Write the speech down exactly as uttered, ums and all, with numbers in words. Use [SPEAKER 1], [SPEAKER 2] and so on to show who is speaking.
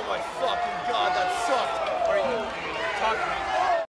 [SPEAKER 1] my fucking god, that sucked. All right, talk to me.